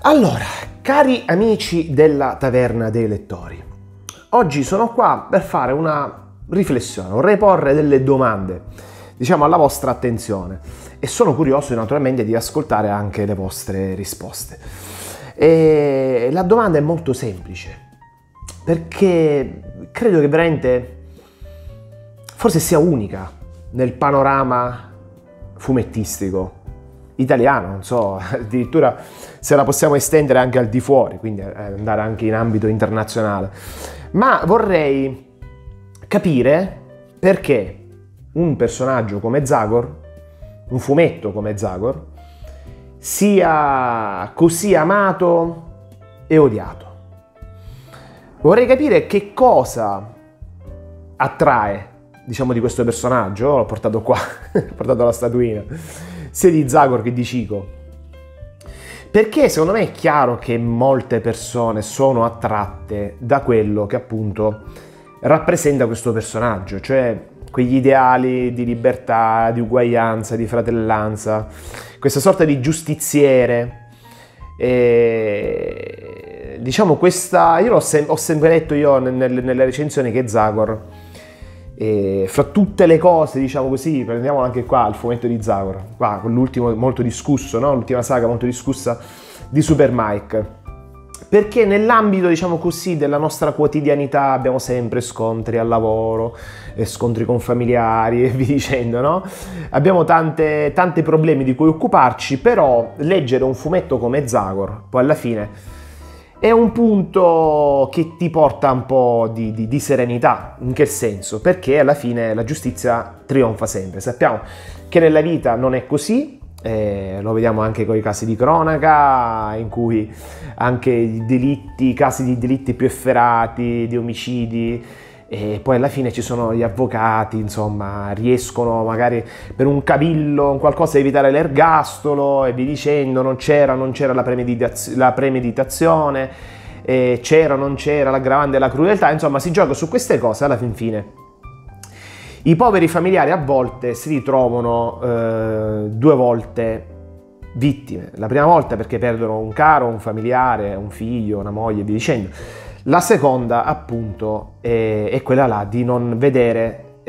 Allora, cari amici della Taverna dei Lettori, oggi sono qua per fare una riflessione, vorrei porre delle domande, diciamo, alla vostra attenzione e sono curioso naturalmente di ascoltare anche le vostre risposte. E la domanda è molto semplice, perché credo che veramente forse sia unica nel panorama fumettistico italiano, non so, addirittura se la possiamo estendere anche al di fuori, quindi andare anche in ambito internazionale. Ma vorrei capire perché un personaggio come Zagor, un fumetto come Zagor, sia così amato e odiato. Vorrei capire che cosa attrae, diciamo, di questo personaggio. L'ho portato qua, ho portato la statuina, sia di Zagor che di Chico. Perché secondo me è chiaro che molte persone sono attratte da quello che appunto rappresenta questo personaggio, cioè quegli ideali di libertà, di uguaglianza, di fratellanza, questa sorta di giustiziere. E, diciamo, questa, io ho sempre detto nelle recensioni che Zagor, fra tutte le cose, diciamo così, prendiamo anche qua il fumetto di Zagor, qua con l'ultimo molto discusso, no? L'ultima saga molto discussa di Super Mike, perché nell'ambito, diciamo così, della nostra quotidianità abbiamo sempre scontri al lavoro, scontri con familiari e via dicendo, no? Abbiamo tanti problemi di cui occuparci, però leggere un fumetto come Zagor poi alla fine è un punto che ti porta un po' di serenità. In che senso? Perché alla fine la giustizia trionfa sempre. Sappiamo che nella vita non è così, lo vediamo anche con i casi di cronaca, in cui anche i casi di delitti più efferati, di omicidi, e poi alla fine ci sono gli avvocati, insomma, riescono magari per un cavillo, un qualcosa, a evitare l'ergastolo e via dicendo, non c'era la premeditazione, c'era o non c'era l'aggravante della crudeltà, insomma si gioca su queste cose. Alla fin fine i poveri familiari a volte si ritrovano due volte vittime. La prima volta perché perdono un caro, un familiare, un figlio, una moglie e via dicendo. La seconda, appunto, è quella là di non vedere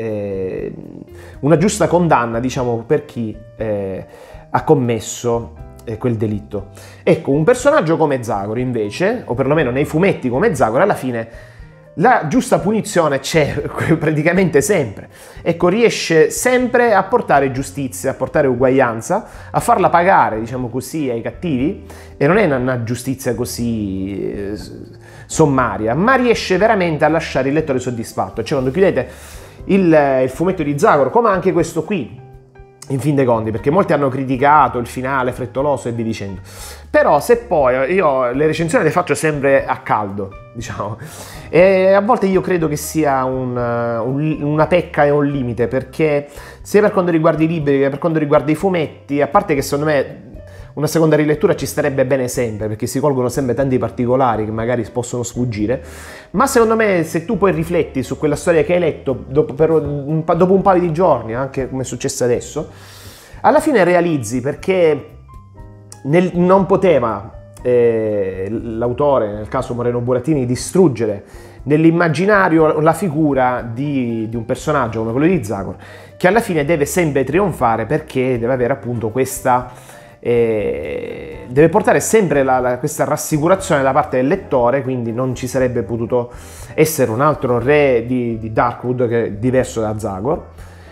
una giusta condanna, diciamo, per chi ha commesso quel delitto. Ecco, un personaggio come Zagor, invece, o perlomeno nei fumetti come Zagor, alla fine la giusta punizione c'è praticamente sempre. Ecco, riesce sempre a portare giustizia, a portare uguaglianza, a farla pagare, diciamo così, ai cattivi, e non è una giustizia così sommaria, ma riesce veramente a lasciare il lettore soddisfatto. Cioè, quando chiudete il fumetto di Zagor, come anche questo qui, in fin dei conti, perché molti hanno criticato il finale frettoloso e via dicendo, però se poi io le recensioni le faccio sempre a caldo, diciamo, e a volte io credo che sia una pecca e un limite, perché sia per quanto riguarda i libri che per quanto riguarda i fumetti, a parte che secondo me una seconda rilettura ci starebbe bene sempre, perché si colgono sempre tanti particolari che magari possono sfuggire, ma secondo me se tu poi rifletti su quella storia che hai letto dopo un paio di giorni, anche come è successo adesso, alla fine realizzi perché non poteva l'autore, nel caso Moreno Burattini, distruggere nell'immaginario la figura di un personaggio come quello di Zagor, che alla fine deve sempre trionfare, perché deve avere appunto questa deve portare sempre questa rassicurazione da parte del lettore, quindi non ci sarebbe potuto essere un altro re di Darkwood che è diverso da Zagor,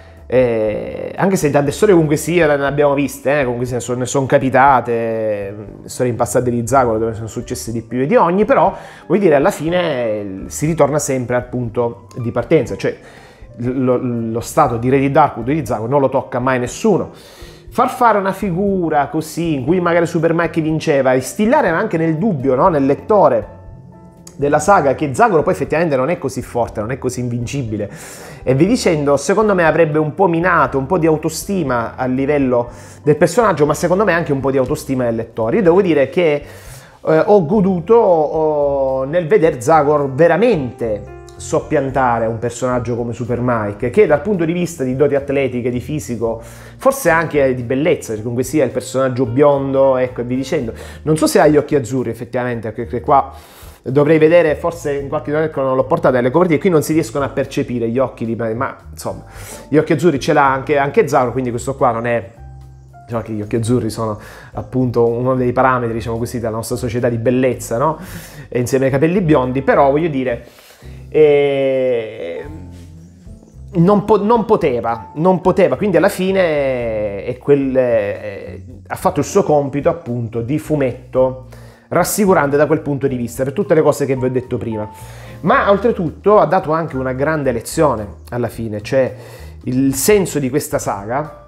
anche se tante storie comunque sia ne abbiamo viste, comunque ne sono capitate storie in passato di Zagor dove sono successe di più e di ogni, però vuol dire alla fine si ritorna sempre al punto di partenza, cioè lo stato di re di Darkwood di Zagor non lo tocca mai nessuno. Far fare una figura così, in cui magari Super Mike vinceva, instillare anche nel dubbio, no, nel lettore della saga, che Zagor poi effettivamente non è così forte, non è così invincibile, e vi dicendo, secondo me avrebbe un po' minato un po' di autostima a livello del personaggio, ma secondo me anche un po' di autostima del lettore. Io devo dire che ho goduto nel vedere Zagor veramente soppiantare un personaggio come Super Mike, che dal punto di vista di doti atletiche, di fisico, forse anche di bellezza, perché comunque sia il personaggio biondo, ecco, e vi dicendo. Non so se ha gli occhi azzurri effettivamente, perché qua dovrei vedere, forse in qualche modo non l'ho portato alle copertine, qui non si riescono a percepire gli occhi, ma insomma, gli occhi azzurri ce l'ha anche Zagor, quindi questo qua non è... Diciamo che gli occhi azzurri sono appunto uno dei parametri, diciamo così, della nostra società di bellezza, no? E insieme ai capelli biondi, però voglio dire, non poteva, quindi alla fine ha fatto il suo compito appunto di fumetto rassicurante da quel punto di vista, per tutte le cose che vi ho detto prima. Ma oltretutto ha dato anche una grande lezione alla fine, cioè il senso di questa saga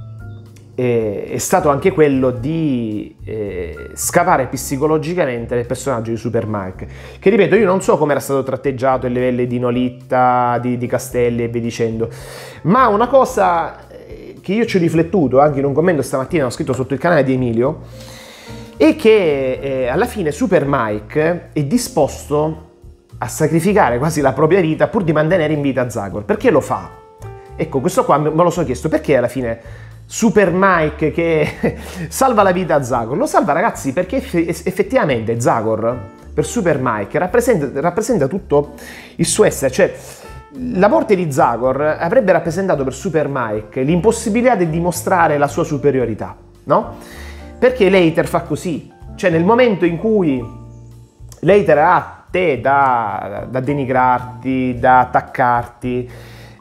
è stato anche quello di scavare psicologicamente nel personaggio di Super Mike, che ripeto, io non so come era stato tratteggiato a livelli di Nolitta, di Castelli e via dicendo, ma una cosa che io ci ho riflettuto anche in un commento stamattina, ho scritto sotto il canale di Emilio, è che alla fine Super Mike è disposto a sacrificare quasi la propria vita pur di mantenere in vita Zagor. Perché lo fa? Ecco, questo qua me lo sono chiesto, perché alla fine Super Mike che salva la vita a Zagor? Lo salva, ragazzi, perché effettivamente Zagor per Super Mike rappresenta tutto il suo essere, cioè la morte di Zagor avrebbe rappresentato per Super Mike l'impossibilità di dimostrare la sua superiorità, no? Perché l'hater fa così, cioè nel momento in cui l'hater ha te da denigrarti, da attaccarti,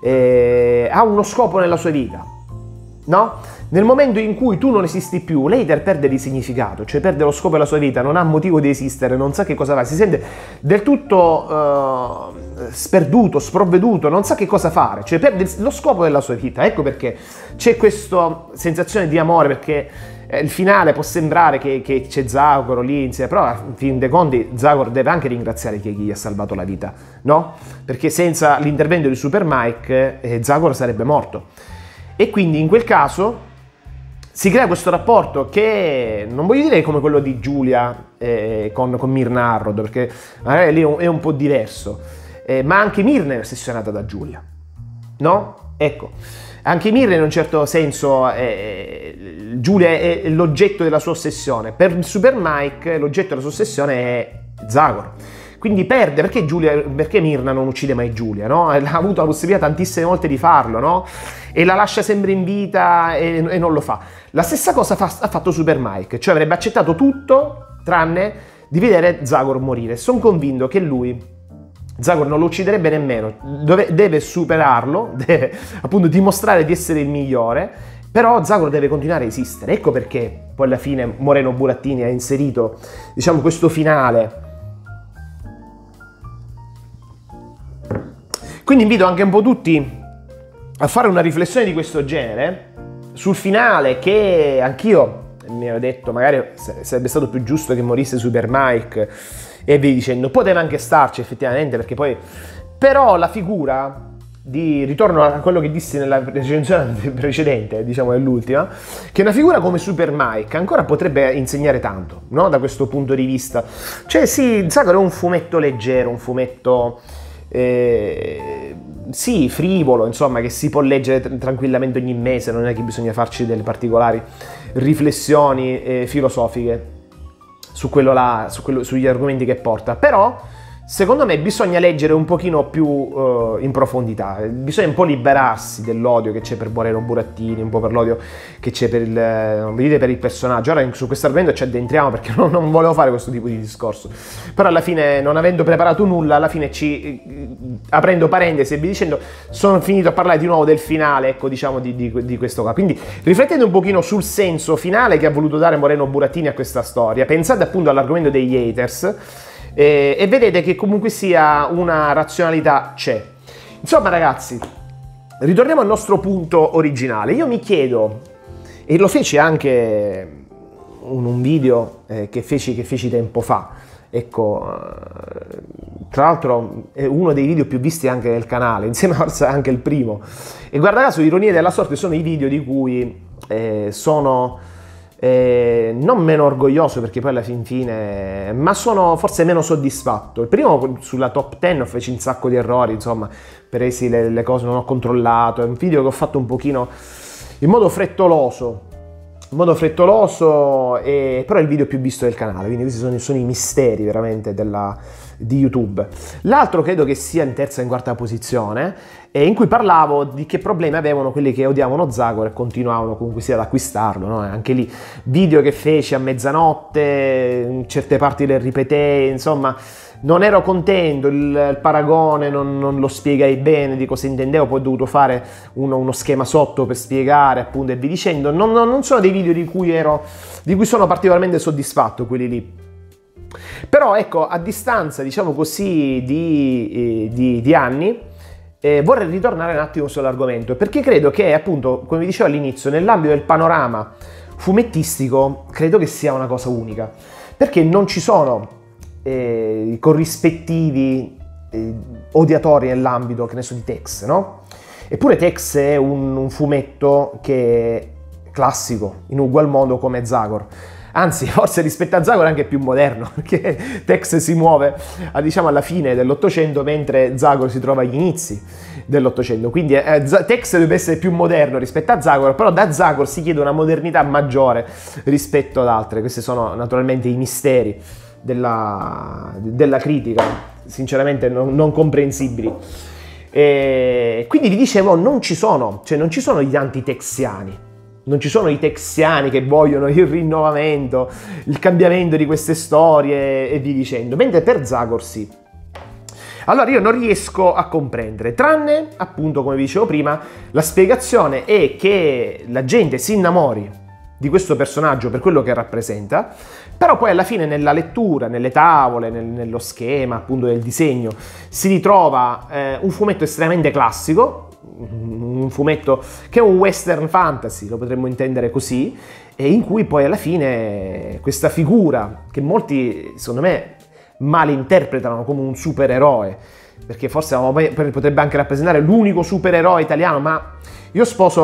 ha uno scopo nella sua vita, no? Nel momento in cui tu non esisti più, l'hater perde di significato, cioè perde lo scopo della sua vita, non ha motivo di esistere, non sa che cosa fare, si sente del tutto sperduto, sprovveduto, non sa che cosa fare, cioè perde lo scopo della sua vita. Ecco perché c'è questa sensazione di amore, perché il finale può sembrare che c'è Zagor lì insieme, però in fin dei conti Zagor deve anche ringraziare chi gli ha salvato la vita, no? Perché senza l'intervento di Super Mike Zagor sarebbe morto. E quindi in quel caso si crea questo rapporto che non voglio dire come quello di Giulia con Myrna Harrod, perché magari lì è un po' diverso, ma anche Myrna è ossessionata da Giulia, no? Ecco, anche Myrna in un certo senso, Giulia è l'oggetto della sua ossessione. Per Super Mike l'oggetto della sua ossessione è Zagor. Quindi perde, perché Myrna non uccide mai Giulia, no? Ha avuto la possibilità tantissime volte di farlo, no? E la lascia sempre in vita e non lo fa. La stessa cosa ha fatto Super Mike, cioè avrebbe accettato tutto tranne di vedere Zagor morire. Sono convinto che lui Zagor non lo ucciderebbe nemmeno, deve superarlo, deve appunto dimostrare di essere il migliore, però Zagor deve continuare a esistere. Ecco perché poi alla fine Moreno Burattini ha inserito, diciamo, questo finale. Quindi invito anche un po' tutti a fare una riflessione di questo genere sul finale, che anch'io mi ero detto magari sarebbe stato più giusto che morisse Super Mike e via dicendo. Poteva anche starci effettivamente, perché poi però la figura di ritorno a quello che dissi nella recensione precedente, diciamo nell'ultima, che una figura come Super Mike ancora potrebbe insegnare tanto, no? Da questo punto di vista, cioè sì, Zagor è un fumetto leggero, un fumetto sì, frivolo, insomma, che si può leggere tranquillamente ogni mese, non è che bisogna farci delle particolari riflessioni filosofiche su quello là, sugli argomenti che porta. Però secondo me bisogna leggere un pochino più in profondità, bisogna un po' liberarsi dell'odio che c'è per Moreno Burattini, un po' per l'odio che c'è per il personaggio. Ora su questo argomento ci addentriamo, perché non volevo fare questo tipo di discorso, però alla fine, non avendo preparato nulla, alla fine aprendo parentesi e vi dicendo, sono finito a parlare di nuovo del finale, ecco, diciamo di questo qua. Quindi riflettete un pochino sul senso finale che ha voluto dare Moreno Burattini a questa storia, pensate appunto all'argomento degli haters, e vedete che comunque sia una razionalità c'è. Insomma ragazzi, ritorniamo al nostro punto originale. Io mi chiedo, e lo feci anche in un video che feci tempo fa, ecco, tra l'altro è uno dei video più visti anche nel canale, insieme forse anche il primo, e guarda caso, ironia della sorte, sono i video di cui sono non meno orgoglioso perché poi alla fin fine, ma sono forse meno soddisfatto. Il primo sulla top 10 feci un sacco di errori, insomma, presi le cose, non ho controllato, è un video che ho fatto un pochino in modo frettoloso, però è il video più visto del canale, quindi questi sono i misteri veramente di YouTube. L'altro credo che sia in terza e in quarta posizione, in cui parlavo di che problemi avevano quelli che odiavano Zagor e continuavano comunque sia ad acquistarlo, no? Anche lì video che feci a mezzanotte, in certe parti le ripetei, insomma non ero contento, il paragone non lo spiegai bene di cosa intendevo, poi ho dovuto fare uno schema sotto per spiegare appunto e vi dicendo, non sono dei video di cui sono particolarmente soddisfatto quelli lì. Però ecco, a distanza diciamo così di anni, vorrei ritornare un attimo sull'argomento, perché credo che appunto, come vi dicevo all'inizio, nell'ambito del panorama fumettistico credo che sia una cosa unica, perché non ci sono corrispettivi odiatori nell'ambito, che ne so, di Tex, no? Eppure Tex è un fumetto che è classico, in ugual modo come Zagor. Anzi, forse rispetto a Zagor è anche più moderno, perché Tex si muove diciamo alla fine dell'Ottocento, mentre Zagor si trova agli inizi dell'Ottocento. Quindi Tex dovrebbe essere più moderno rispetto a Zagor, però da Zagor si chiede una modernità maggiore rispetto ad altre. Questi sono naturalmente i misteri della critica, sinceramente non comprensibili. Quindi vi dicevo, non ci sono gli antitexiani. Non ci sono i texiani che vogliono il rinnovamento, il cambiamento di queste storie e via dicendo, mentre per Zagor sì. Allora io non riesco a comprendere, tranne appunto, come vi dicevo prima, la spiegazione è che la gente si innamori di questo personaggio per quello che rappresenta, però poi alla fine nella lettura, nelle tavole, nello schema appunto del disegno, si ritrova un fumetto estremamente classico, un fumetto che è un western fantasy, lo potremmo intendere così, e in cui poi alla fine questa figura, che molti secondo me malinterpretano come un supereroe, perché forse potrebbe anche rappresentare l'unico supereroe italiano, ma io sposo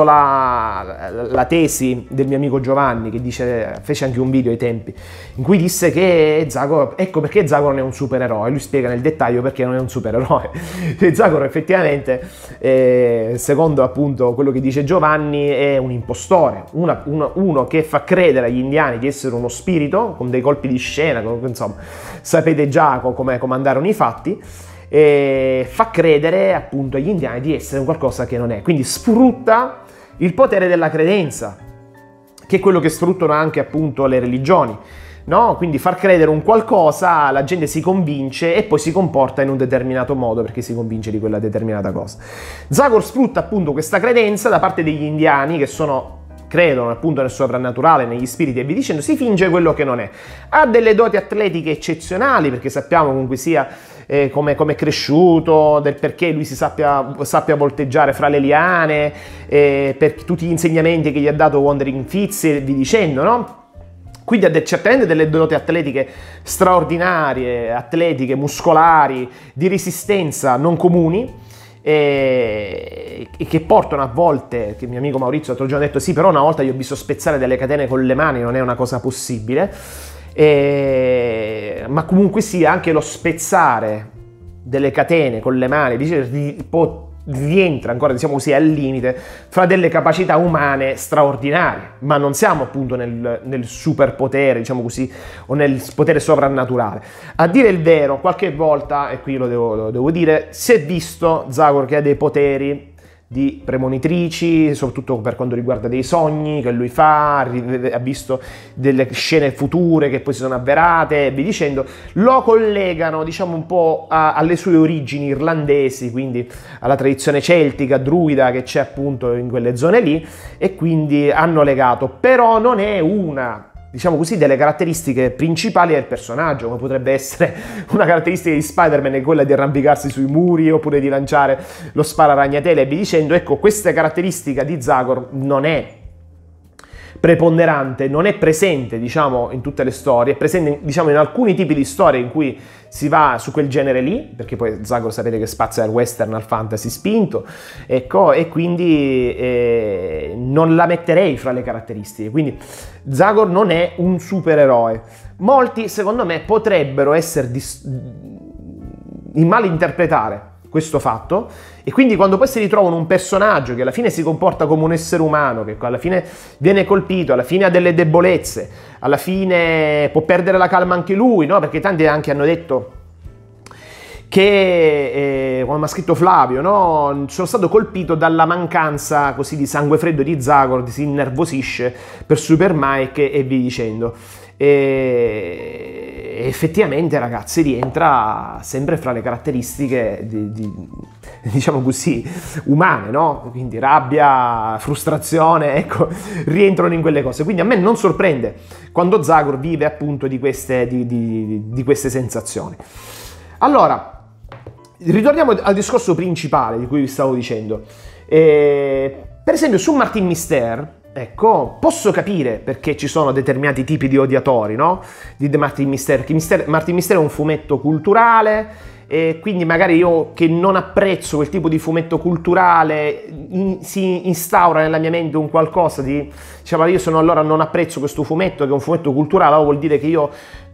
la tesi del mio amico Giovanni, che fece anche un video ai tempi, in cui disse che Zagor, ecco perché Zagor non è un supereroe, lui spiega nel dettaglio perché non è un supereroe. Zagor effettivamente, secondo appunto quello che dice Giovanni, è un impostore, uno che fa credere agli indiani di essere uno spirito, con dei colpi di scena, insomma, sapete già come andarono i fatti, e fa credere appunto agli indiani di essere qualcosa che non è, quindi sfrutta il potere della credenza, che è quello che sfruttano anche appunto le religioni, no? Quindi far credere un qualcosa, la gente si convince e poi si comporta in un determinato modo perché si convince di quella determinata cosa. Zagor sfrutta appunto questa credenza da parte degli indiani, che credono appunto nel soprannaturale, negli spiriti e via dicendo, si finge quello che non è. Ha delle doti atletiche eccezionali, perché sappiamo comunque sia come è cresciuto, del perché lui si sappia volteggiare fra le liane, per tutti gli insegnamenti che gli ha dato Wandering Fitz e via dicendo, no? Quindi ha certamente delle doti atletiche straordinarie, atletiche, muscolari, di resistenza non comuni, e che portano a volte, che mio amico Maurizio l'altro giorno ha detto, sì, però una volta io ho visto spezzare delle catene con le mani, non è una cosa possibile, ma comunque sia anche lo spezzare delle catene con le mani rientra ancora, diciamo così, al limite fra delle capacità umane straordinarie, ma non siamo appunto nel superpotere, diciamo così, o nel potere sovrannaturale. A dire il vero, qualche volta, e qui lo devo dire, si è visto Zagor che ha dei poteri di premonitrici, soprattutto per quanto riguarda dei sogni che lui fa, ha visto delle scene future che poi si sono avverate e via dicendo, lo collegano diciamo un po' alle sue origini irlandesi, quindi alla tradizione celtica, druida che c'è appunto in quelle zone lì, e quindi hanno legato, però non è una, diciamo così, delle caratteristiche principali del personaggio, come potrebbe essere una caratteristica di Spider-Man, è quella di arrampicarsi sui muri oppure di lanciare lo spara ragnatele e via dicendo. Ecco, questa caratteristica di Zagor non è preponderante, non è presente, diciamo, in tutte le storie, è presente, diciamo, in alcuni tipi di storie in cui si va su quel genere lì, perché poi Zagor sapete che spazia dal western al fantasy spinto, ecco, e quindi non la metterei fra le caratteristiche. Quindi Zagor non è un supereroe. Molti, secondo me, potrebbero essere malinterpretare questo fatto, e quindi quando poi si ritrovano un personaggio che alla fine si comporta come un essere umano, che alla fine viene colpito, alla fine ha delle debolezze, alla fine può perdere la calma anche lui, no? Perché tanti anche hanno detto che, come mi ha scritto Flavio, no? Sono stato colpito dalla mancanza così di sangue freddo di Zagor, si innervosisce per Super Mike e via dicendo. E effettivamente, ragazzi, rientra sempre fra le caratteristiche diciamo così, umane, no? Quindi rabbia, frustrazione, ecco, rientrano in quelle cose. Quindi a me non sorprende quando Zagor vive appunto di queste sensazioni. Allora, ritorniamo al discorso principale di cui vi stavo dicendo. Per esempio, su Martin Mister, ecco, posso capire perché ci sono determinati tipi di odiatori, no? Di Martin Mister. Martin Mister è un fumetto culturale, e quindi magari io che non apprezzo quel tipo di fumetto culturale si instaura nella mia mente un qualcosa di, diciamo, io allora non apprezzo questo fumetto che è un fumetto culturale, allora vuol dire che io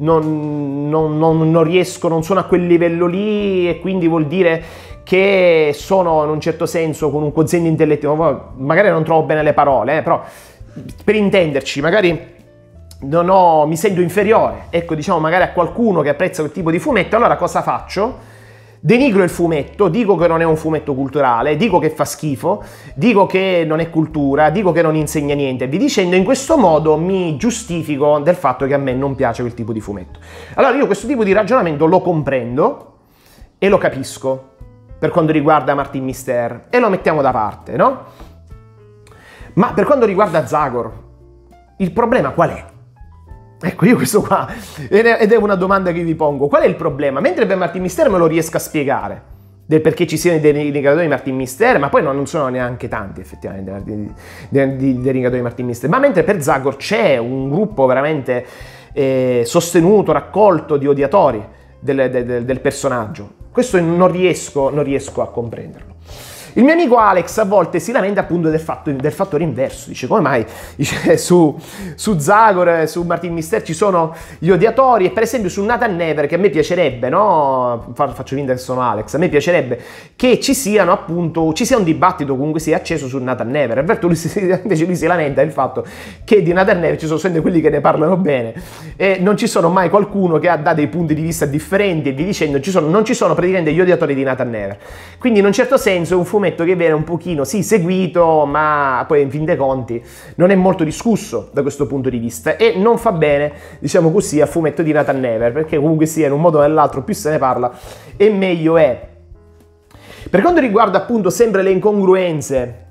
non riesco, non sono a quel livello lì, e quindi vuol dire che sono in un certo senso con un quoziente intellettivo, magari non trovo bene le parole, però per intenderci, magari mi sento inferiore, ecco, diciamo, magari a qualcuno che apprezza quel tipo di fumetto, allora cosa faccio? Denigro il fumetto, dico che non è un fumetto culturale, dico che fa schifo, dico che non è cultura, dico che non insegna niente, e vi dicendo, in questo modo mi giustifico del fatto che a me non piace quel tipo di fumetto. Allora io questo tipo di ragionamento lo comprendo e lo capisco per quanto riguarda Martin Mister, e lo mettiamo da parte, no? Ma per quanto riguarda Zagor, il problema qual è? Ecco, io questo qua, ed è una domanda che vi pongo, qual è il problema? Mentre per Martin Mister me lo riesco a spiegare, del perché ci siano dei denigratori di Martin Mister, ma poi non sono neanche tanti effettivamente dei denigratori di Martin Mister, ma mentre per Zagor c'è un gruppo veramente sostenuto, raccolto di odiatori del personaggio, questo non riesco a comprenderlo. Il mio amico Alex a volte si lamenta appunto del fattore inverso, dice come mai, dice, su Zagor, su Martin Mister ci sono gli odiatori, e per esempio su Nathan Never, che a me piacerebbe, no? Faccio finta che sono Alex, a me piacerebbe che ci sia un dibattito comunque sia acceso su Nathan Never. Alberto invece lui si lamenta del fatto che di Nathan Never ci sono sempre quelli che ne parlano bene e non ci sono mai qualcuno che ha dei punti di vista differenti, e vi dicendo non ci sono praticamente gli odiatori di Nathan Never. Quindi in un certo senso è un fumetto che viene un pochino, sì, seguito, ma poi in fin dei conti non è molto discusso da questo punto di vista, e non fa bene, diciamo così, al fumetto di Nathan Never, perché comunque sia, in un modo o nell'altro, più se ne parla e meglio è. Per quanto riguarda appunto sempre le incongruenze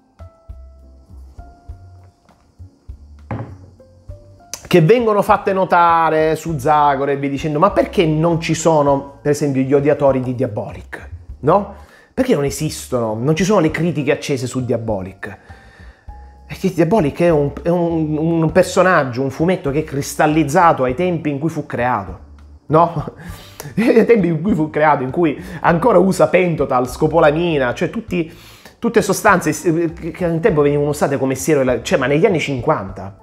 che vengono fatte notare su Zagor e vi dicendo, ma perché non ci sono, per esempio, gli odiatori di Diabolic, no? Perché non esistono, non ci sono le critiche accese su Diabolic? Perché Diabolic è un personaggio, un fumetto che è cristallizzato ai tempi in cui fu creato, no? Ai tempi in cui fu creato, in cui ancora usa Pentotal, scopolamina, cioè tutte sostanze che un tempo venivano usate come siero, cioè, ma negli anni 50,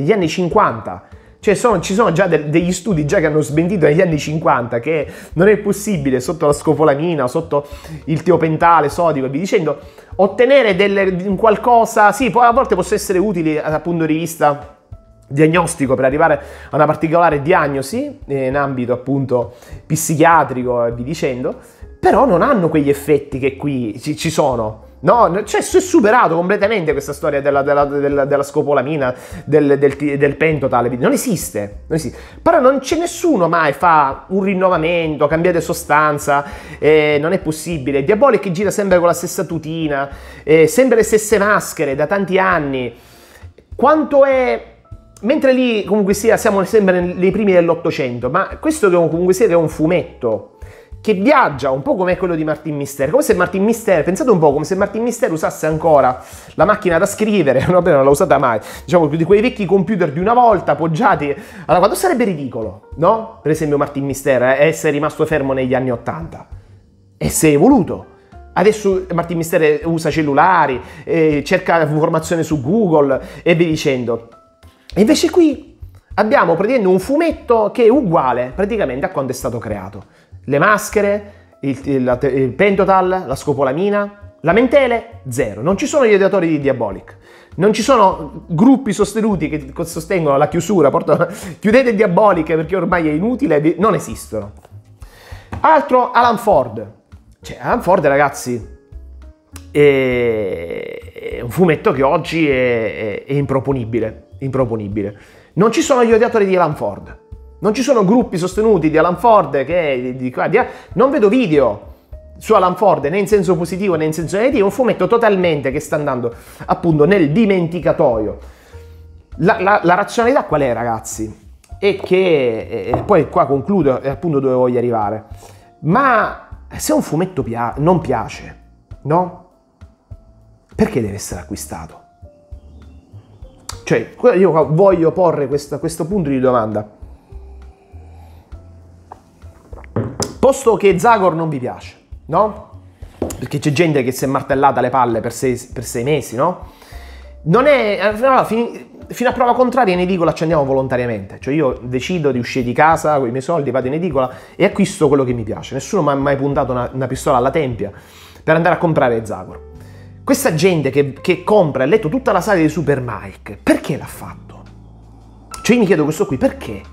cioè ci sono già degli studi già che hanno smentito negli anni 50 che non è possibile sotto la scopolamina, sotto il tiopentale sodico e via dicendo, ottenere un qualcosa, sì, poi a volte possono essere utili dal punto di vista diagnostico per arrivare a una particolare diagnosi in ambito appunto psichiatrico e via dicendo, però non hanno quegli effetti che qui ci sono. No, cioè è superato completamente questa storia della scopolamina, del Pentotal, non esiste. Però non c'è nessuno mai fa un rinnovamento, cambiate sostanza, non è possibile. Diabolic gira sempre con la stessa tutina, sempre le stesse maschere da tanti anni. Quanto è... Mentre lì comunque sia siamo sempre nei primi dell'Ottocento, ma questo che comunque sia che è un fumetto che viaggia un po' come quello di Martin Mister, come se Martin Mister, pensate un po', come se Martin Mister usasse ancora la macchina da scrivere, non l'ha usata mai, diciamo di quei vecchi computer di una volta appoggiati, allora quando sarebbe ridicolo, no? Per esempio Martin Mister essere rimasto fermo negli anni 80 e si è evoluto. Adesso Martin Mister usa cellulari, cerca informazioni su Google e via dicendo. E invece qui abbiamo praticamente un fumetto che è uguale praticamente a quando è stato creato. Le maschere, il pentotal, la scopolamina, lamentele, zero. Non ci sono gli odiatori di Diabolic. Non ci sono gruppi sostenuti che sostengono la chiusura, chiudete Diabolic perché ormai è inutile, non esistono. Altro, Alan Ford. Cioè, Alan Ford, ragazzi, è un fumetto che oggi è improponibile. Non ci sono gli odiatori di Alan Ford. Non ci sono gruppi sostenuti di Alan Ford non vedo video su Alan Ford né in senso positivo né in senso negativo, è un fumetto totalmente che sta andando appunto nel dimenticatoio. La razionalità qual è, ragazzi? È che, poi qua concludo, è appunto dove voglio arrivare, ma se un fumetto non piace, no? Perché deve essere acquistato? Cioè, io voglio porre questo punto di domanda. Posto che Zagor non vi piace, no? Perché c'è gente che si è martellata le palle per sei mesi, no? Non è... Allora, fino a prova contraria in edicola ci andiamo volontariamente. Cioè io decido di uscire di casa con i miei soldi, vado in edicola e acquisto quello che mi piace. Nessuno mi ha mai puntato una pistola alla tempia per andare a comprare Zagor. Questa gente che compra e ha letto tutta la saga di Super Mike, perché l'ha fatto? Cioè io mi chiedo questo qui, perché?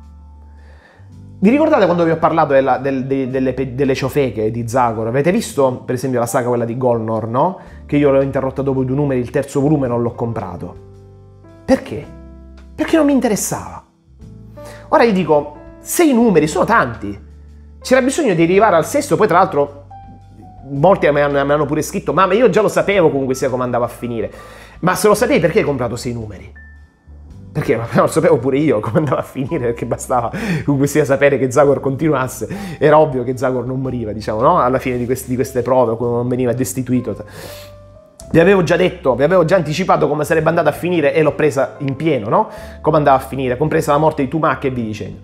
Vi ricordate quando vi ho parlato delle ciofeche di Zagor? Avete visto per esempio la saga quella di Golnor, no? Che io l'ho interrotta dopo 2 numeri, il terzo volume non l'ho comprato. Perché? Perché non mi interessava. Ora io dico, 6 numeri sono tanti. C'era bisogno di arrivare al sesto, poi tra l'altro molti mi hanno pure scritto, ma io già lo sapevo comunque sia come andava a finire. Ma se lo sapevi perché hai comprato 6 numeri? Perché lo sapevo pure io come andava a finire, perché bastava comunque sia sapere che Zagor continuasse. Era ovvio che Zagor non moriva, diciamo, no? Alla fine di queste prove, quando non veniva destituito. Vi avevo già detto, vi avevo già anticipato come sarebbe andata a finire e l'ho presa in pieno, no? Come andava a finire, compresa la morte di Tumak e via dicendo.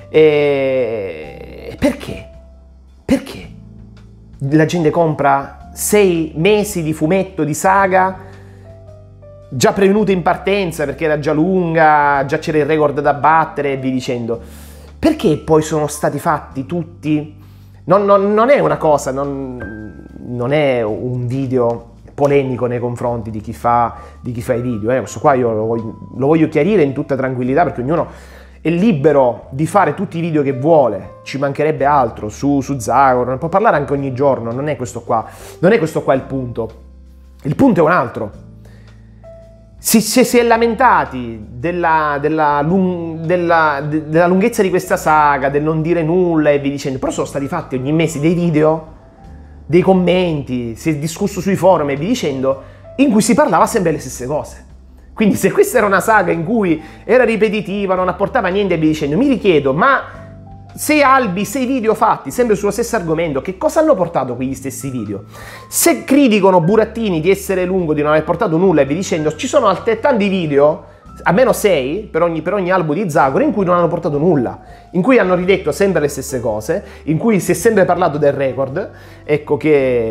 Perché? Perché la gente compra 6 mesi di fumetto, di saga, già prevenuta in partenza perché era già lunga, già c'era il record da battere e via dicendo? Perché poi sono stati fatti tutti? Non è una cosa, non è un video polemico nei confronti di chi fa i video. Questo qua io lo voglio chiarire in tutta tranquillità, perché ognuno è libero di fare tutti i video che vuole, ci mancherebbe altro su Zagor, può parlare anche ogni giorno, non è questo qua il punto. Il punto è un altro. Si è lamentati della lunghezza di questa saga, del non dire nulla e via dicendo, però sono stati fatti ogni mese dei video, dei commenti, si è discusso sui forum e via dicendo, in cui si parlava sempre le stesse cose. Quindi se questa era una saga in cui era ripetitiva, non apportava niente e via dicendo, mi richiedo, ma 6 albi, 6 video fatti sempre sullo stesso argomento, che cosa hanno portato quegli stessi video? Se criticano Burattini di essere lungo, di non aver portato nulla e via dicendo, ci sono altrettanti video, almeno 6 per ogni albo di Zagor, in cui non hanno portato nulla, in cui hanno ridetto sempre le stesse cose, in cui si è sempre parlato del record, ecco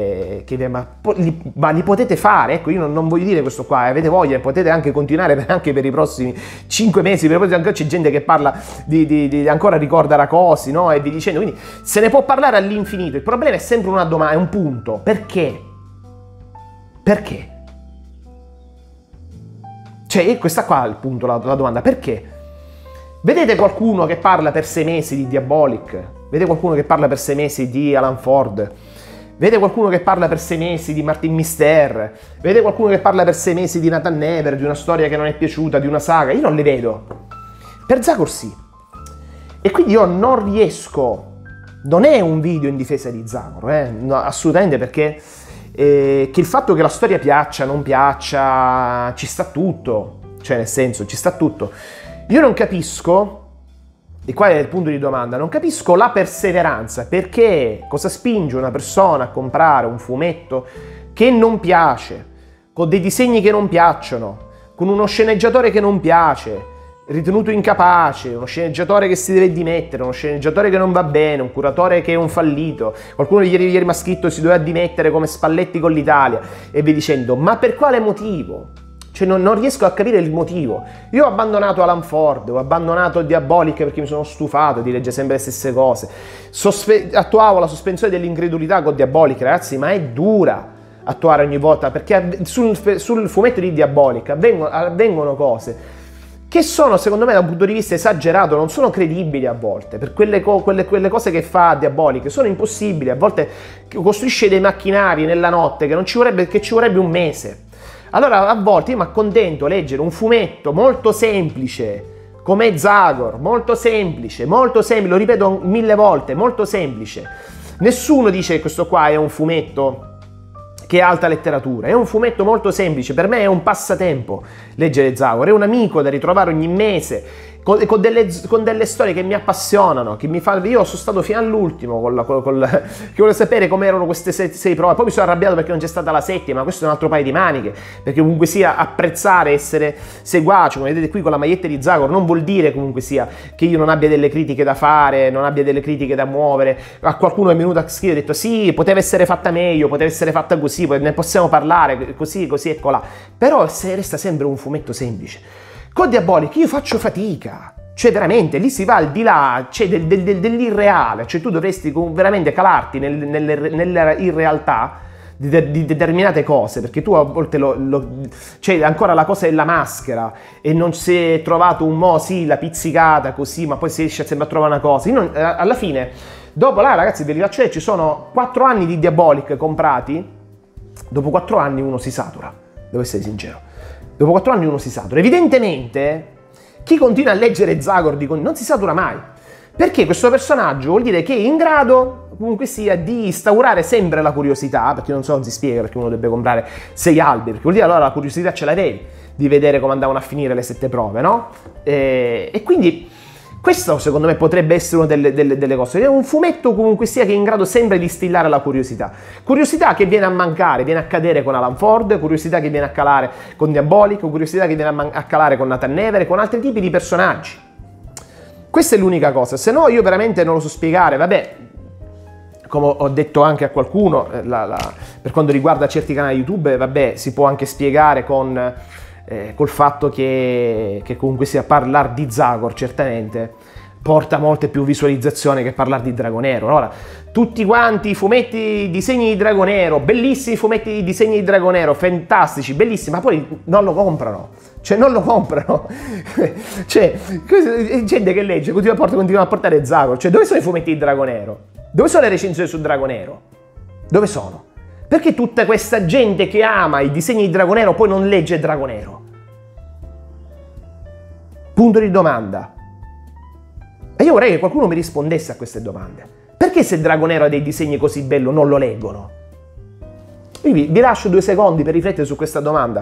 ma li potete fare, ecco io non voglio dire questo qua, avete voglia, potete anche continuare anche per i prossimi 5 mesi, perché ancora c'è gente che parla ancora ricorda Racosi, no? E vi dicendo, quindi se ne può parlare all'infinito, il problema è sempre una domanda, è un punto, perché? Perché? Cioè, questa qua è il punto, la domanda, perché? Vedete qualcuno che parla per 6 mesi di Diabolic? Vedete qualcuno che parla per 6 mesi di Alan Ford? Vedete qualcuno che parla per 6 mesi di Martin Mister? Vedete qualcuno che parla per 6 mesi di Nathan Never, di una storia che non è piaciuta, di una saga? Io non le vedo. Per Zagor sì. E quindi io non riesco, non è un video in difesa di Zagor, no, assolutamente, perché che il fatto che la storia piaccia, non piaccia, ci sta tutto, cioè nel senso ci sta tutto. Io non capisco e qua è il punto di domanda, non capisco la perseveranza, perché cosa spinge una persona a comprare un fumetto che non piace, con dei disegni che non piacciono, con uno sceneggiatore che non piace, ritenuto incapace, uno sceneggiatore che si deve dimettere, uno sceneggiatore che non va bene, un curatore che è un fallito, qualcuno ieri mi ha scritto si doveva dimettere come Spalletti con l'Italia e via dicendo, ma per quale motivo? Cioè non riesco a capire il motivo. Io ho abbandonato Alan Ford, ho abbandonato Diabolic perché mi sono stufato di leggere sempre le stesse cose, attuavo la sospensione dell'incredulità con Diabolic, ragazzi, ma è dura attuare ogni volta, perché sul fumetto di Diabolic avvengono cose che sono, secondo me, da un punto di vista esagerato, non sono credibili a volte, per quelle cose che fa Diabolic, sono impossibili, a volte costruisce dei macchinari nella notte che ci vorrebbe un mese. Allora a volte io mi accontento a leggere un fumetto molto semplice, come Zagor, molto semplice, lo ripeto 1000 volte, molto semplice. Nessuno dice che questo qua è un fumetto che è alta letteratura, è un fumetto molto semplice, per me è un passatempo leggere Zagor, è un amico da ritrovare ogni mese, con delle storie che mi appassionano, che mi fanno. Io sono stato fino all'ultimo che volevo sapere come erano queste sei prove, poi mi sono arrabbiato perché non c'è stata la settima, ma questo è un altro paio di maniche, perché comunque sia apprezzare, essere seguace, come vedete qui con la maglietta di Zagor, non vuol dire comunque sia che io non abbia delle critiche da fare, non abbia delle critiche da muovere. A qualcuno è venuto a scrivere e ha detto sì, poteva essere fatta meglio, poteva essere fatta così, ne possiamo parlare, così e colà, però resta sempre un fumetto semplice. Con Diabolic io faccio fatica, cioè veramente lì si va al di là, cioè dell'irreale, cioè tu dovresti veramente calarti nella irrealtà di determinate cose, perché tu a volte cioè ancora la cosa è la maschera e non si è trovato un sì, la pizzicata così, ma poi si riesce sempre a trovare una cosa. Alla fine, dopo là ragazzi ve li faccio vedere, ci sono 4 anni di Diabolic comprati, dopo 4 anni uno si satura, devo essere sincero. Dopo 4 anni uno si satura. Evidentemente chi continua a leggere Zagor non si satura mai, perché questo personaggio vuol dire che è in grado comunque sia di instaurare sempre la curiosità, perché non so, non si spiega perché uno dovrebbe comprare 6 albi, perché vuol dire allora la curiosità ce l'avevi di vedere come andavano a finire le 7 prove, no? E quindi questo secondo me potrebbe essere una delle cose. È un fumetto comunque sia che è in grado sempre di instillare la curiosità. Curiosità che viene a mancare, viene a cadere con Alan Ford, curiosità che viene a calare con Diabolic, curiosità che viene a calare con Nathan Never e con altri tipi di personaggi. Questa è l'unica cosa, se no io veramente non lo so spiegare, vabbè. Come ho detto anche a qualcuno, per quanto riguarda certi canali YouTube, vabbè, si può anche spiegare col fatto che comunque sia parlare di Zagor certamente porta molte più visualizzazioni che parlare di Dragonero. Allora, tutti quanti i fumetti, i disegni di Dragonero, bellissimi fumetti di disegni di Dragonero, fantastici, bellissimi, ma poi non lo comprano. Cioè non lo comprano. Cioè, gente che legge continua a portare Zagor. Cioè, dove sono i fumetti di Dragonero? Dove sono le recensioni su Dragonero? Dove sono? Perché tutta questa gente che ama i disegni di Dragonero poi non legge Dragonero? Punto di domanda. E io vorrei che qualcuno mi rispondesse a queste domande. Perché se Dragonero ha dei disegni così belli non lo leggono? Io vi lascio 2 secondi per riflettere su questa domanda.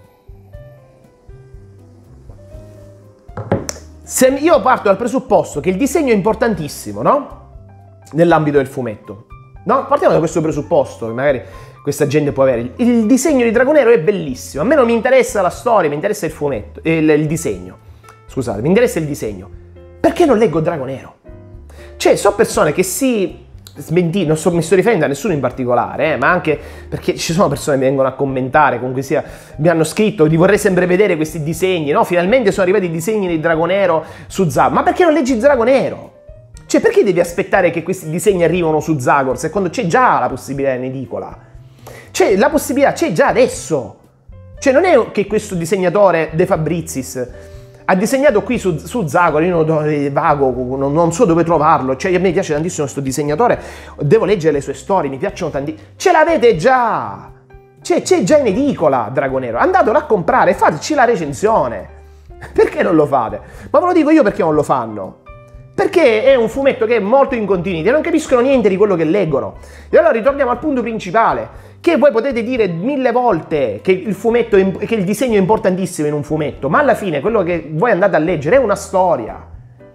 Se io parto dal presupposto che il disegno è importantissimo, no? Nell'ambito del fumetto. No? Partiamo da questo presupposto, che magari questa gente può avere. Il disegno di Dragonero è bellissimo. A me non mi interessa la storia, mi interessa il fumetto, il disegno. Scusate, mi interessa il disegno. Perché non leggo Dragonero? Cioè, so persone che mi sto riferendo a nessuno in particolare, ma anche perché ci sono persone che vengono a commentare, comunque sia, mi hanno scritto di vorrei sempre vedere questi disegni, no? Finalmente sono arrivati i disegni di Dragonero su Zagor. Ma perché non leggi Dragonero? Cioè, perché devi aspettare che questi disegni arrivino su Zagor, secondo c'è già la possibilità in edicola? Cioè, la possibilità c'è già adesso. Cioè, non è che questo disegnatore De Fabrizis ha disegnato qui su Zagor, io non so dove trovarlo, cioè a me piace tantissimo questo disegnatore, devo leggere le sue storie, mi piacciono tantissimo. Ce l'avete già! Cioè, c'è già in edicola Dragonero, andatelo a comprare, fateci la recensione. Perché non lo fate? Ma ve lo dico io perché non lo fanno. Perché è un fumetto che è molto in continuity e non capiscono niente di quello che leggono. E allora ritorniamo al punto principale, che voi potete dire 1000 volte che il disegno è importantissimo in un fumetto, ma alla fine quello che voi andate a leggere è una storia.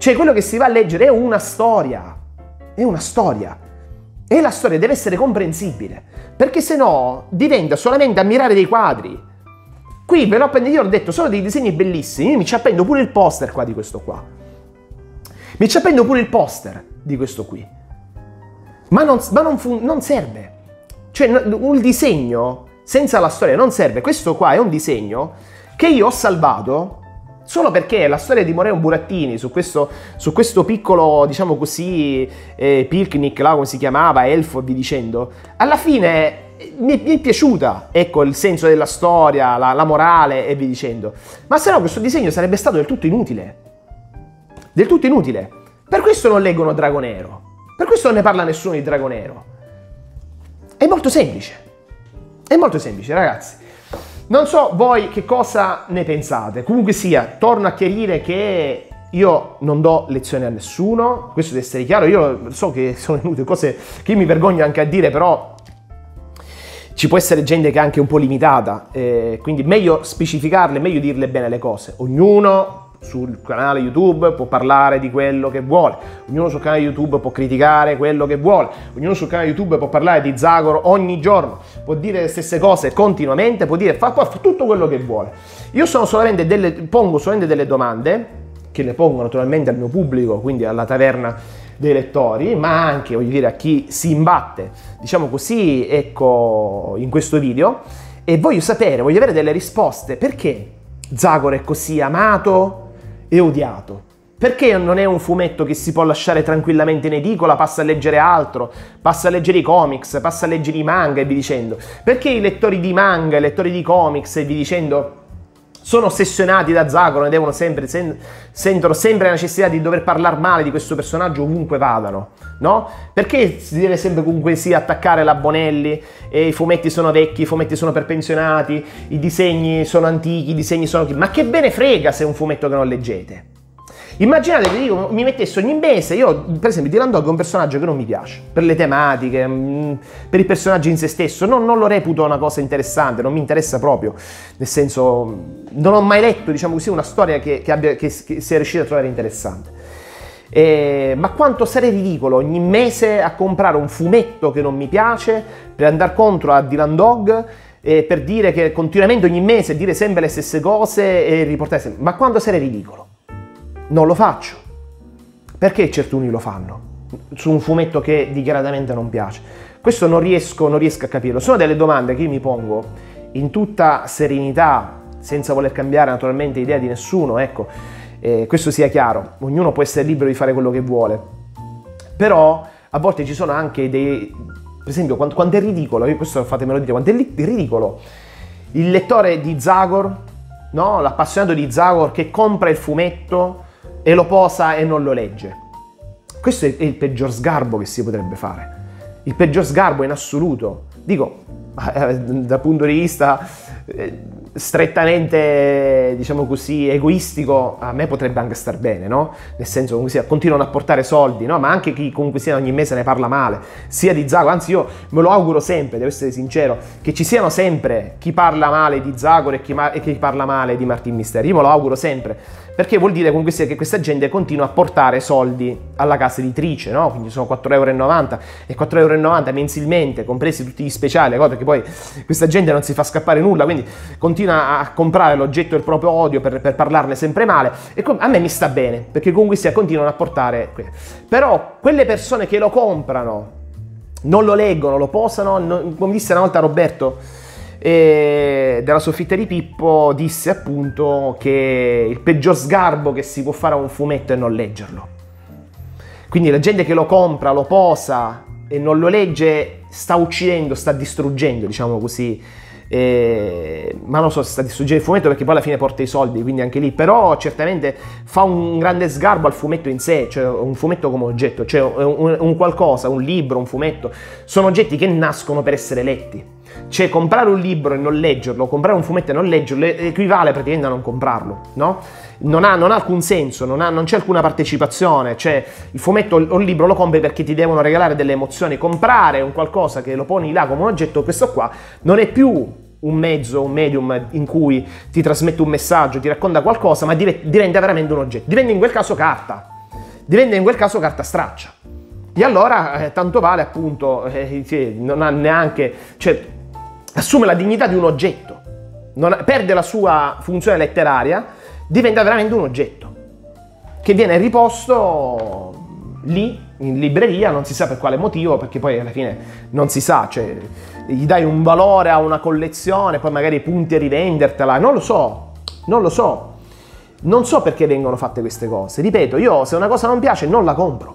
Cioè quello che si va a leggere è una storia, è una storia. E la storia deve essere comprensibile, perché se no diventa solamente ammirare dei quadri. Qui ve l'ho appena, io ho detto, sono dei disegni bellissimi, io mi ci appendo pure il poster qua di questo qua. Mi ci appendo pure il poster di questo qui. Ma non serve. Cioè un disegno senza la storia non serve. Questo qua è un disegno che io ho salvato solo perché la storia di Moreo Burattini su questo piccolo, diciamo così, picnic, là come si chiamava, elfo e vi dicendo, alla fine mi è piaciuta, ecco, il senso della storia, la morale e vi dicendo. Ma se no questo disegno sarebbe stato del tutto inutile. Del tutto inutile. Per questo non leggono Dragonero. Per questo non ne parla nessuno di Dragonero. È molto semplice. È molto semplice, ragazzi. Non so voi che cosa ne pensate. Comunque sia, torno a chiarire che io non do lezioni a nessuno. Questo deve essere chiaro. Io so che sono venute cose che io mi vergogno anche a dire, però ci può essere gente che è anche un po' limitata. Quindi meglio specificarle, meglio dirle bene le cose. Ognuno sul canale YouTube può parlare di quello che vuole, ognuno sul canale YouTube può criticare quello che vuole, ognuno sul canale YouTube può parlare di Zagor ogni giorno, può dire le stesse cose continuamente, può fa tutto quello che vuole. Io pongo solamente delle domande, che le pongo naturalmente al mio pubblico, quindi alla taverna dei lettori, ma anche, voglio dire, a chi si imbatte, diciamo così, ecco, in questo video, e voglio avere delle risposte. Perché Zagor è così amato e odiato? Perché non è un fumetto che si può lasciare tranquillamente in edicola, passa a leggere altro, passa a leggere i comics, passa a leggere i manga e vi dicendo? Perché i lettori di manga, i lettori di comics e vi dicendo sono ossessionati da Zagor e devono sentono sempre la necessità di dover parlare male di questo personaggio ovunque vadano, no? Perché si deve sempre comunque sia attaccare la Bonelli e i fumetti sono vecchi, i fumetti sono per pensionati, i disegni sono antichi, i disegni sono... Ma che ve ne frega se è un fumetto che non leggete? Immaginate che io mi mettessi ogni mese, io per esempio Dylan Dog è un personaggio che non mi piace, per le tematiche, per il personaggio in se stesso, non lo reputo una cosa interessante, non mi interessa proprio, nel senso, non ho mai letto, diciamo così, una storia che sia riuscita a trovare interessante. Ma quanto sarei ridicolo ogni mese a comprare un fumetto che non mi piace, per andare contro a Dylan Dog, per dire che continuamente ogni mese dire sempre le stesse cose e riportare sempre, ma quanto sarei ridicolo? Non lo faccio. Perché certuni lo fanno su un fumetto che dichiaratamente non piace? Questo non riesco a capirlo. Sono delle domande che io mi pongo in tutta serenità, senza voler cambiare naturalmente idea di nessuno, ecco, questo sia chiaro. Ognuno può essere libero di fare quello che vuole. Però a volte ci sono anche dei... Per esempio, quanto è ridicolo, questo fatemelo dire, quanto è ridicolo il lettore di Zagor, no? L'appassionato di Zagor che compra il fumetto e lo posa e non lo legge. Questo è il peggior sgarbo che si potrebbe fare. Il peggior sgarbo in assoluto. Dico, dal punto di vista strettamente, diciamo così, egoistico, a me potrebbe anche star bene, no? Nel senso, comunque sia, continuano a portare soldi, no? Ma anche chi comunque sia ogni mese ne parla male, sia di Zagor, anzi io me lo auguro sempre, devo essere sincero, che ci siano sempre chi parla male di Zagor e chi parla male di Martin Mystère, io me lo auguro sempre, perché vuol dire comunque sia che questa gente continua a portare soldi alla casa editrice, no? Quindi sono 4,90 € e 4,90 € mensilmente, compresi tutti gli speciali, cosa che poi questa gente non si fa scappare nulla, quindi continua a comprare l'oggetto del proprio odio per parlarne sempre male, e a me mi sta bene, perché comunque sia continuano a portare. Però quelle persone che lo comprano, non lo leggono, lo posano, come disse una volta Roberto della soffitta di Pippo, disse appunto che il peggior sgarbo che si può fare a un fumetto è non leggerlo. Quindi la gente che lo compra, lo posa e non lo legge sta uccidendo, sta distruggendo, diciamo così, ma non so se sta distruggendo il fumetto, perché poi alla fine porta i soldi, quindi anche lì, però certamente fa un grande sgarbo al fumetto in sé, cioè un fumetto come oggetto, cioè un qualcosa, un libro, un fumetto, sono oggetti che nascono per essere letti. Cioè comprare un libro e non leggerlo, comprare un fumetto e non leggerlo equivale praticamente a non comprarlo, no? Non ha alcun senso, non c'è alcuna partecipazione, cioè il fumetto o il libro lo compri perché ti devono regalare delle emozioni. Comprare un qualcosa che lo poni là come un oggetto, questo qua non è più un mezzo, un medium in cui ti trasmette un messaggio, ti racconta qualcosa, ma diventa veramente un oggetto, diventa in quel caso carta. diventa in quel caso carta straccia. E allora tanto vale appunto, non ha neanche, cioè assume la dignità di un oggetto, perde la sua funzione letteraria, diventa veramente un oggetto che viene riposto lì in libreria, non si sa per quale motivo, perché poi alla fine non si sa, cioè gli dai un valore a una collezione, poi magari punti a rivendertela, non lo so, non so perché vengono fatte queste cose. Ripeto, io se una cosa non piace non la compro,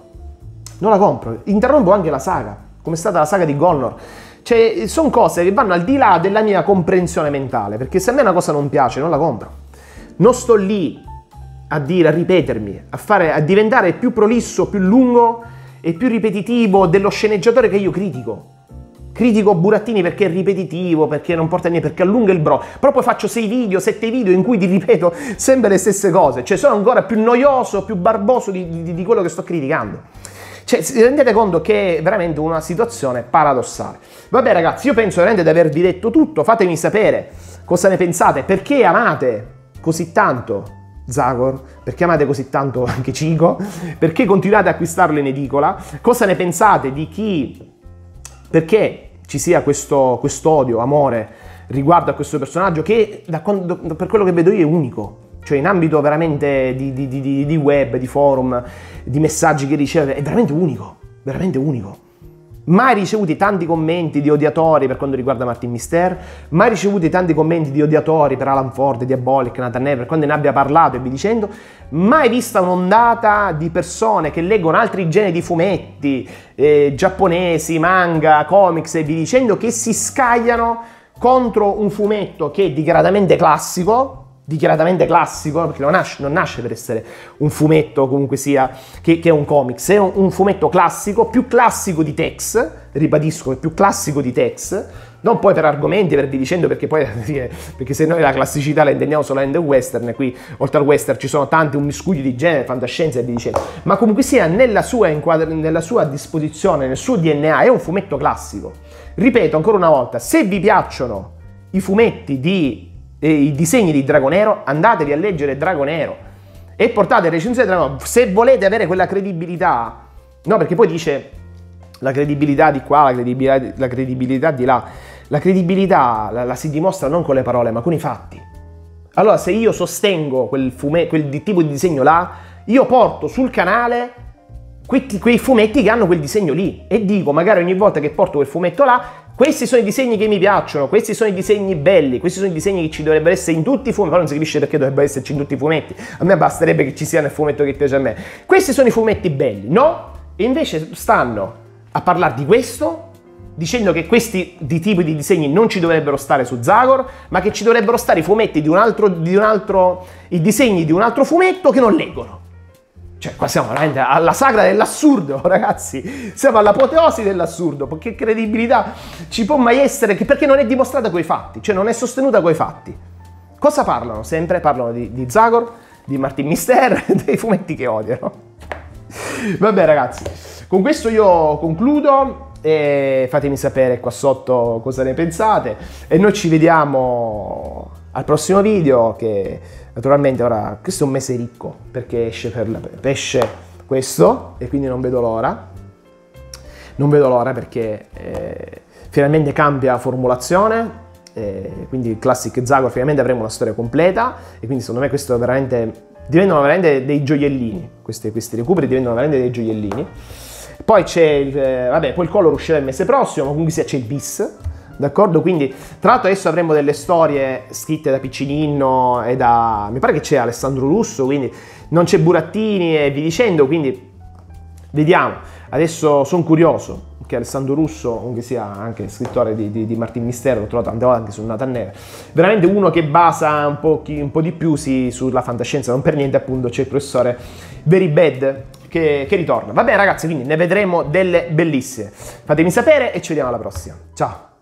interrompo anche la saga, come è stata la saga di Golnor. Cioè, sono cose che vanno al di là della mia comprensione mentale, perché se a me una cosa non piace non la compro. Non sto lì a ripetermi, a diventare più prolisso, più lungo e più ripetitivo dello sceneggiatore che io critico. Critico Burattini perché è ripetitivo, perché non porta niente, perché allunga il bro. Però poi faccio 6 video, 7 video in cui ti ripeto sempre le stesse cose. Cioè sono ancora più noioso, più barboso di quello che sto criticando. Cioè, si rendete conto che è veramente una situazione paradossale. Vabbè ragazzi, io penso veramente di avervi detto tutto. Fatemi sapere cosa ne pensate, perché amate così tanto Zagor, perché amate così tanto anche Chico, perché continuate a acquistarlo in edicola, cosa ne pensate di chi, perché ci sia questo odio, amore riguardo a questo personaggio che per quello che vedo io è unico. Cioè in ambito veramente di web, di forum, di messaggi che riceve, è veramente unico, veramente unico. Mai ricevuti tanti commenti di odiatori per quanto riguarda Martin Mister, mai ricevuti tanti commenti di odiatori per Alan Ford, Diabolic, Nathan Never, per quando ne abbia parlato e vi dicendo, mai vista un'ondata di persone che leggono altri generi di fumetti, giapponesi, manga, comics e vi dicendo, che si scagliano contro un fumetto che è dichiaratamente classico, perché non nasce per essere un fumetto comunque sia, che è un comics, è un fumetto classico, più classico di Tex, ribadisco, è più classico di Tex, non poi per argomenti, per vi dicendo, perché poi perché se noi la classicità la intendiamo solamente western, e qui oltre al western ci sono tanti, un miscuglio di genere, fantascienza e vi dicendo, ma comunque sia nella sua disposizione, nel suo DNA è un fumetto classico. Ripeto ancora una volta, se vi piacciono i fumetti i disegni di Dragonero, andatevi a leggere Dragonero e portate recensioni di Dragonero. Se volete avere quella credibilità, no, perché poi dice la credibilità di qua, la credibilità di là, la credibilità la si dimostra non con le parole ma con i fatti. Allora se io sostengo quel tipo di disegno là, io porto sul canale quei fumetti che hanno quel disegno lì e dico magari ogni volta che porto quel fumetto là, questi sono i disegni che mi piacciono, questi sono i disegni belli, questi sono i disegni che ci dovrebbero essere in tutti i fumetti, però non si capisce perché dovrebbero esserci in tutti i fumetti, a me basterebbe che ci sia nel fumetto che piace a me. Questi sono i fumetti belli, no? E invece stanno a parlare di questo, dicendo che questi tipi di disegni non ci dovrebbero stare su Zagor, ma che ci dovrebbero stare i fumetti i disegni di un altro fumetto che non leggono. Cioè, qua siamo veramente alla sagra dell'assurdo, ragazzi. Siamo all'apoteosi dell'assurdo. Che credibilità ci può mai essere? Perché non è dimostrata coi fatti, cioè non è sostenuta coi fatti. Cosa parlano? Sempre parlano di Zagor, di Martin Mister, dei fumetti che odiano. Vabbè, ragazzi, con questo io concludo. E fatemi sapere qua sotto cosa ne pensate. E noi ci vediamo al prossimo video, che naturalmente ora questo è un mese ricco perché esce questo e quindi non vedo l'ora perché finalmente cambia formulazione, quindi il Classic Zagor finalmente avremo una storia completa e quindi secondo me questo diventano veramente dei gioiellini, questi recuperi diventano veramente dei gioiellini. Poi c'è poi il Color uscirà il mese prossimo, ma comunque sia c'è il bis. D'accordo? Quindi, tra l'altro adesso avremo delle storie scritte da Piccinino e mi pare che c'è Alessandro Russo, quindi non c'è Burattini e vi dicendo, quindi vediamo. Adesso sono curioso che Alessandro Russo, comunque sia anche scrittore di Martin Mistero, l'ho trovato tante volte anche su Nathan Never, veramente uno che basa un po' di più sulla fantascienza, non per niente appunto c'è il professore Very Bad che ritorna. Va bene ragazzi, quindi ne vedremo delle bellissime. Fatemi sapere e ci vediamo alla prossima. Ciao!